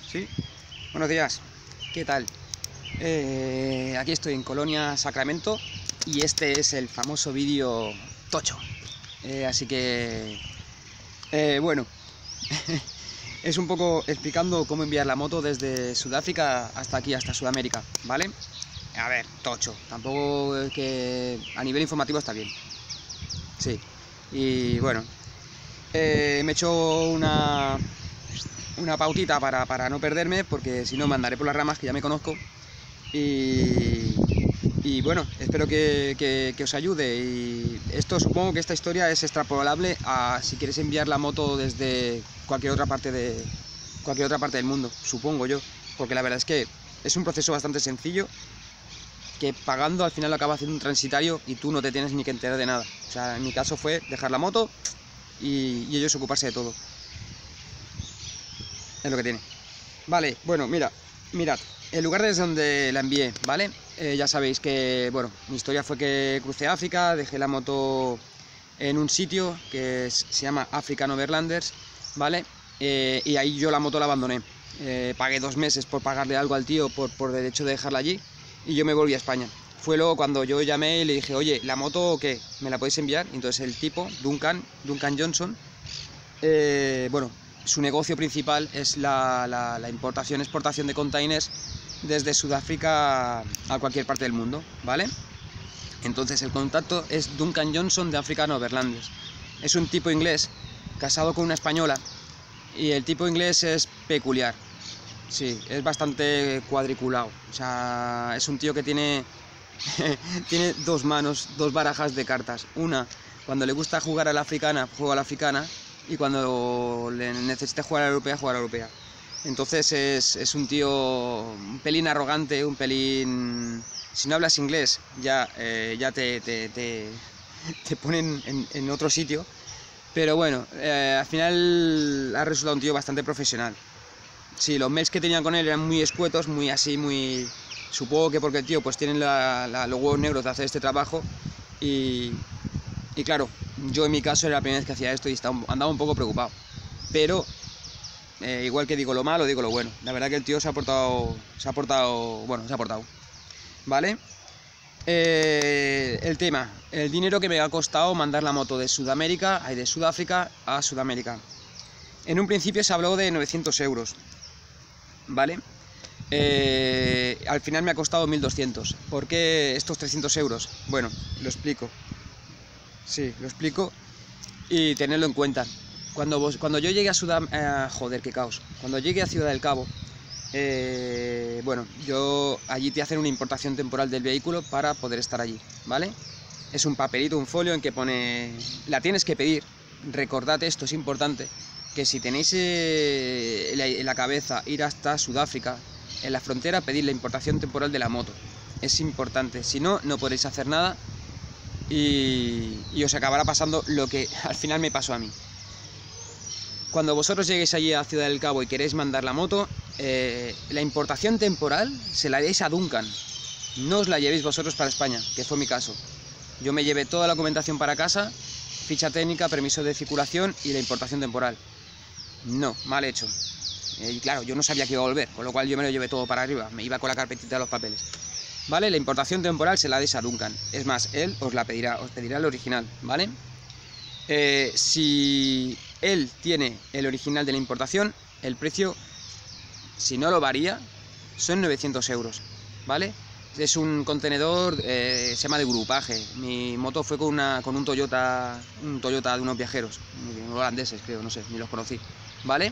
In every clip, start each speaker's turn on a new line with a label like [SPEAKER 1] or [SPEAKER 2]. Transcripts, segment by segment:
[SPEAKER 1] Sí, buenos días, ¿qué tal? Aquí estoy en Colonia, Sacramento, y este es el famoso vídeo tocho. Así que, bueno, es un poco explicando cómo enviar la moto desde Sudáfrica hasta aquí, hasta Sudamérica, ¿vale? A ver, tocho, tampoco es que a nivel informativo está bien. Sí, y bueno, me he hecho una pautita para no perderme, porque si no me andaré por las ramas, que ya me conozco. Y bueno, espero que os ayude. Y esto, supongo que esta historia es extrapolable a si quieres enviar la moto desde cualquier otra parte del mundo, supongo yo, porque la verdad es que es un proceso bastante sencillo, que pagando al final lo acaba haciendo un transitario y tú no te tienes ni que enterar de nada. O sea, en mi caso fue dejar la moto y ellos ocuparse de todo. Es lo que tiene. Vale, bueno, mirad, el lugar desde donde la envié, ¿vale? Ya sabéis que, bueno, mi historia fue que crucé África, dejé la moto en un sitio que se llama African Overlanders, ¿vale? Y ahí yo la moto la abandoné. Pagué 2 meses por pagarle algo al tío por derecho de dejarla allí, y yo me volví a España. Fue luego cuando yo llamé y le dije, oye, ¿la moto qué? ¿Me la podéis enviar? Y entonces el tipo, Duncan Johnson, bueno, su negocio principal es la importación-exportación de containers desde Sudáfrica a cualquier parte del mundo, ¿vale? Entonces el contacto es Duncan Johnson de African Overlanders. Es un tipo inglés casado con una española, y el tipo inglés es peculiar. Sí, es bastante cuadriculado. O sea, es un tío que tiene tiene 2 manos, 2 barajas de cartas. Una, cuando le gusta jugar a la africana, juega a la africana, y cuando le necesite jugar a la europea, juega a la europea. Entonces es un tío un pelín arrogante, un pelín... Si no hablas inglés, ya te ponen en otro sitio. Pero bueno, al final ha resultado un tío bastante profesional. Sí, los mails que tenían con él eran muy escuetos, muy así, muy... Supongo que porque el tío pues tiene los huevos negros de hacer este trabajo. Y claro, yo en mi caso era la primera vez que hacía esto y andaba un poco preocupado. Pero, igual que digo lo malo, digo lo bueno. La verdad que el tío se ha portado, ¿vale? El tema, el dinero que me ha costado mandar la moto de Sudáfrica a Sudamérica. En un principio se habló de 900 euros, ¿vale? Al final me ha costado 1.200. ¿Por qué estos 300 euros? Bueno, lo explico. Sí, lo explico y tenedlo en cuenta. Cuando yo llegué a joder, qué caos. Cuando llegué a Ciudad del Cabo, bueno, allí te hacen una importación temporal del vehículo para poder estar allí, ¿vale? Es un papelito, un folio en que pone... La tienes que pedir. Recordad esto, es importante, que si tenéis en la cabeza ir hasta Sudáfrica, en la frontera pedir la importación temporal de la moto. Es importante, si no, no podréis hacer nada. Y os acabará pasando lo que al final me pasó a mí. Cuando vosotros lleguéis allí a Ciudad del Cabo y queréis mandar la moto, la importación temporal se la deis a Duncan. No os la llevéis vosotros para España, que fue mi caso. Yo me llevé toda la documentación para casa, ficha técnica, permiso de circulación y la importación temporal. No, mal hecho. Y claro, yo no sabía que iba a volver, con lo cual yo me lo llevé todo para arriba. Me iba con la carpetita de los papeles. ¿Vale? La importación temporal se la deis a Duncan. Es más, él os pedirá el original, ¿vale? Si él tiene el original de la importación, el precio, si no lo varía, son 900 euros, ¿vale? Es un contenedor, se llama de grupaje. Mi moto fue con un Toyota de unos viajeros, holandeses creo, no sé, ni los conocí, ¿vale?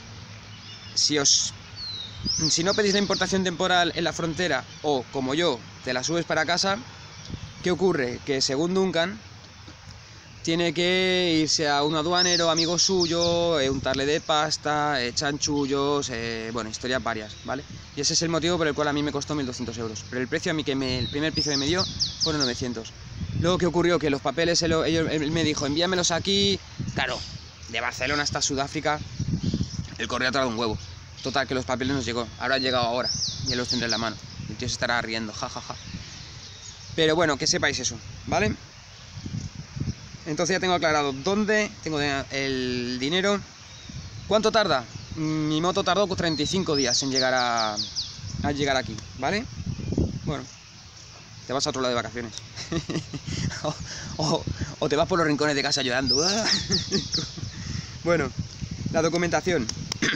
[SPEAKER 1] Si no pedís la importación temporal en la frontera, o como yo, te la subes para casa, ¿qué ocurre? Que según Duncan, tiene que irse a un aduanero, amigo suyo, untarle de pasta, chanchullos, bueno, historias varias, ¿vale? Y ese es el motivo por el cual a mí me costó 1.200 euros. Pero el precio a mí el primer precio que me dio fueron 900. Luego, ¿qué ocurrió? Que los papeles, él me dijo, envíamelos aquí. Claro, de Barcelona hasta Sudáfrica, el correo ha tardado un huevo. Total, que los papeles nos llegó. Ahora han llegado ahora. Ya los tendré en la mano. El tío se estará riendo, jajaja. Pero bueno, que sepáis eso, ¿vale? Entonces ya tengo aclarado dónde, tengo el dinero. ¿Cuánto tarda? Mi moto tardó 35 días en llegar a llegar aquí, ¿vale? Bueno, te vas a otro lado de vacaciones. o te vas por los rincones de casa llorando. Bueno, la documentación.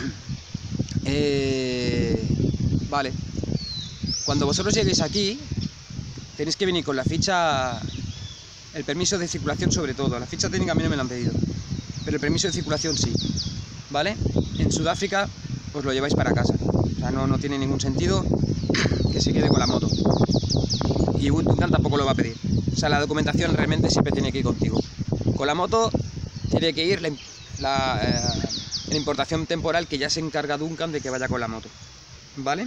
[SPEAKER 1] Vale. Cuando vosotros lleguéis aquí, tenéis que venir con la ficha, el permiso de circulación sobre todo. La ficha técnica a mí no me la han pedido, pero el permiso de circulación sí, ¿vale? En Sudáfrica os lo lleváis para casa. O sea, no tiene ningún sentido que se quede con la moto. Y Duncan tampoco lo va a pedir. O sea, la documentación realmente siempre tiene que ir contigo. Con la moto tiene que ir la importación temporal, que ya se encarga Duncan de que vaya con la moto, ¿vale?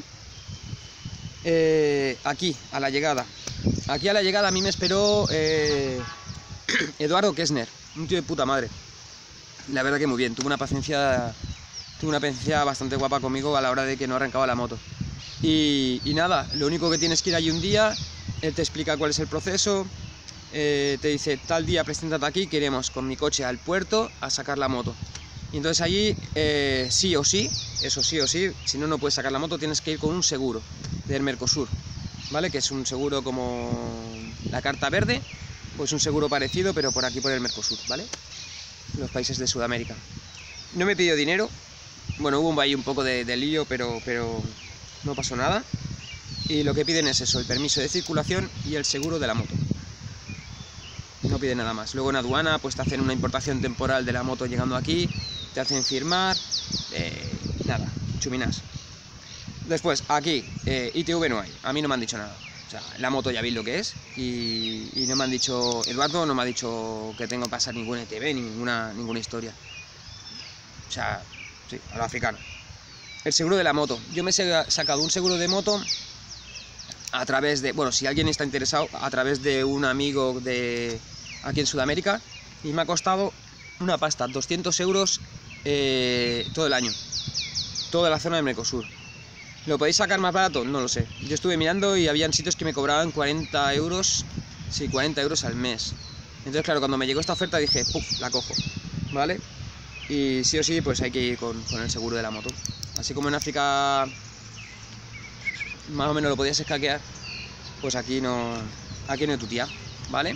[SPEAKER 1] Aquí, a la llegada. Aquí a la llegada a mí me esperó Eduardo Kessner, un tío de puta madre. La verdad que muy bien, tuvo una paciencia bastante guapa conmigo a la hora de que no arrancaba la moto. Y nada, lo único que tienes que ir allí un día, él te explica cuál es el proceso, te dice tal día preséntate aquí, que iremos con mi coche al puerto a sacar la moto. Y entonces allí sí o sí, eso sí o sí, si no, no puedes sacar la moto, tienes que ir con un seguro del Mercosur, ¿vale? Que es un seguro como la carta verde, pues un seguro parecido, pero por aquí por el Mercosur, ¿vale? Los países de Sudamérica. No me pidió dinero, bueno, hubo ahí un poco de lío, pero no pasó nada. Y lo que piden es eso, el permiso de circulación y el seguro de la moto. No piden nada más. Luego en aduana pues te hacen una importación temporal de la moto llegando aquí, te hacen firmar, nada, chuminas. Después, aquí, ITV no hay, a mí no me han dicho nada. O sea, la moto ya vi lo que es y no me han dicho, Eduardo no me ha dicho que tengo que pasar ningún ITV ni ninguna historia. O sea, sí, a lo africano. El seguro de la moto. Yo me he sacado un seguro de moto a través de, bueno, si alguien está interesado, a través de un amigo de aquí en Sudamérica, y me ha costado una pasta, 200 euros todo el año, toda la zona del Mercosur. ¿Lo podéis sacar más barato? No lo sé. Yo estuve mirando y habían sitios que me cobraban 40 euros, sí, 40 euros al mes. Entonces, claro, cuando me llegó esta oferta dije, puf, la cojo, ¿vale? Y sí o sí, pues hay que ir con el seguro de la moto. Así como en África más o menos lo podías escaquear, pues aquí no hay tu tía, ¿vale?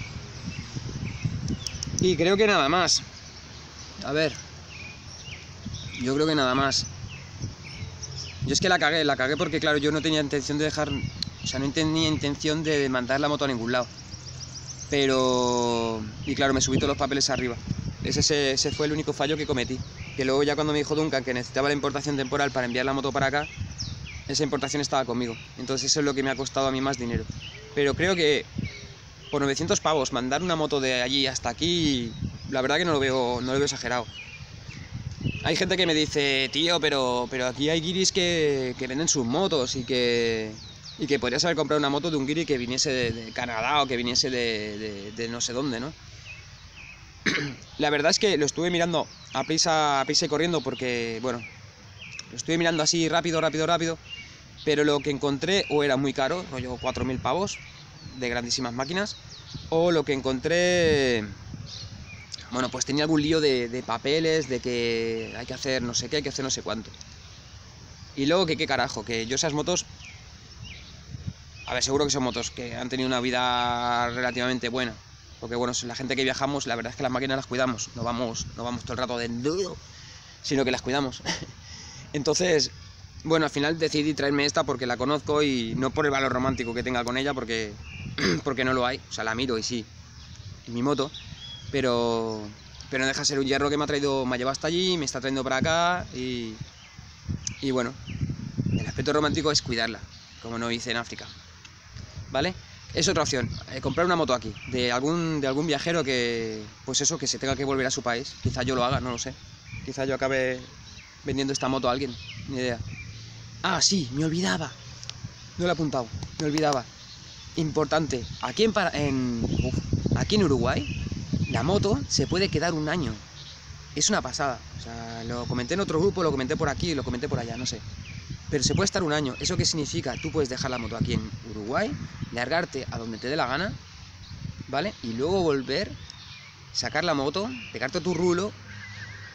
[SPEAKER 1] Y creo que nada más. A ver, yo creo que nada más. Yo es que la cagué porque claro, yo no tenía intención de dejar, o sea, no tenía intención de mandar la moto a ningún lado. Pero, y claro, me subí todos los papeles arriba. Ese fue el único fallo que cometí. Que luego ya cuando me dijo Duncan que necesitaba la importación temporal para enviar la moto para acá, esa importación estaba conmigo. Entonces eso es lo que me ha costado a mí más dinero. Pero creo que por 900 pavos mandar una moto de allí hasta aquí, la verdad que no lo veo exagerado. Hay gente que me dice, tío, pero aquí hay guiris que venden sus motos y que podrías haber comprado una moto de un guiri que viniese de Canadá o que viniese de no sé dónde, ¿no? La verdad es que lo estuve mirando a prisa y corriendo porque, bueno, lo estuve mirando así rápido, pero lo que encontré o era muy caro, rollo 4.000 pavos de grandísimas máquinas, o lo que encontré, bueno, pues tenía algún lío de papeles, de que hay que hacer no sé qué, hay que hacer no sé cuánto. Y luego que qué carajo, que yo esas motos, a ver, seguro que son motos que han tenido una vida relativamente buena. Porque bueno, la gente que viajamos, la verdad es que las máquinas las cuidamos, no vamos todo el rato de enduro, sino que las cuidamos. Entonces, bueno, al final decidí traerme esta porque la conozco y no por el valor romántico que tenga con ella, porque no lo hay, o sea, la miro y sí, en mi moto, pero no deja de ser un hierro que me ha llevado hasta allí, me está trayendo para acá y bueno, el aspecto romántico es cuidarla, como no hice en África, ¿vale? Es otra opción, comprar una moto aquí, de algún viajero que, pues eso, que se tenga que volver a su país. Quizá yo lo haga, no lo sé. Quizá yo acabe vendiendo esta moto a alguien, ni idea. Ah, sí, me olvidaba. No lo he apuntado, me olvidaba. Importante, aquí en Uruguay, la moto se puede quedar un año. Es una pasada. O sea, lo comenté en otro grupo, lo comenté por aquí, lo comenté por allá, no sé. Pero se puede estar un año. ¿Eso qué significa? Tú puedes dejar la moto aquí en Uruguay, largarte a donde te dé la gana, ¿vale? Y luego volver, sacar la moto, pegarte tu rulo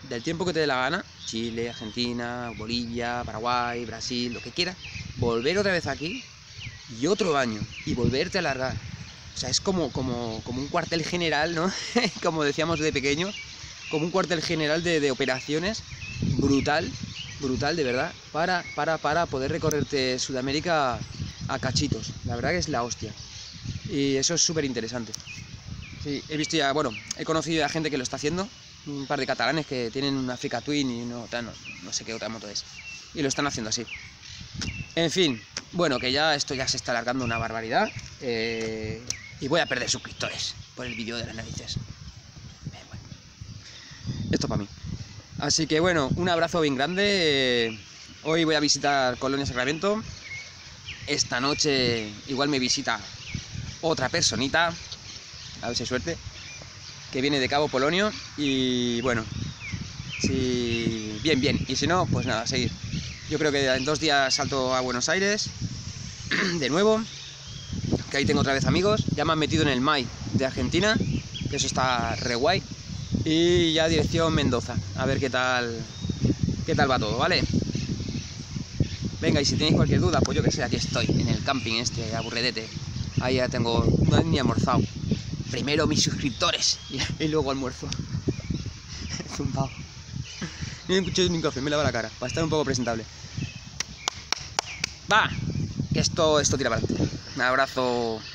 [SPEAKER 1] del tiempo que te dé la gana, Chile, Argentina, Bolivia, Paraguay, Brasil, lo que quieras, volver otra vez aquí y otro año y volverte a alargar. O sea, es como un cuartel general, ¿no? Como decíamos de pequeño, como un cuartel general de operaciones brutal, de verdad, para poder recorrerte Sudamérica a cachitos. La verdad que es la hostia. Y eso es súper interesante. Sí, he visto ya, bueno, he conocido a gente que lo está haciendo, un par de catalanes que tienen una Africa Twin y no sé qué otra moto es, y lo están haciendo así. En fin, bueno, que ya esto ya se está alargando una barbaridad, y voy a perder suscriptores por el vídeo de las narices. Bueno, esto para mí. Así que bueno, un abrazo bien grande. Hoy voy a visitar Colonia Sacramento. Esta noche igual me visita otra personita, a ver si hay suerte, que viene de Cabo Polonio. Y bueno, si bien, y si no, pues nada, seguir. Yo creo que en 2 días salto a Buenos Aires de nuevo, que ahí tengo otra vez amigos. Ya me han metido en el MAI de Argentina, que eso está re guay. Y ya dirección Mendoza, a ver qué tal va todo, ¿vale? Venga, y si tenéis cualquier duda, pues yo que sé, aquí estoy, en el camping este, aburredete. Ahí ya tengo, no he ni almorzado. Primero mis suscriptores y luego almuerzo. Zumbao. Ni un cuchillo ni un café, me lava la cara, para estar un poco presentable. Va, que esto tira para adelante. Un abrazo.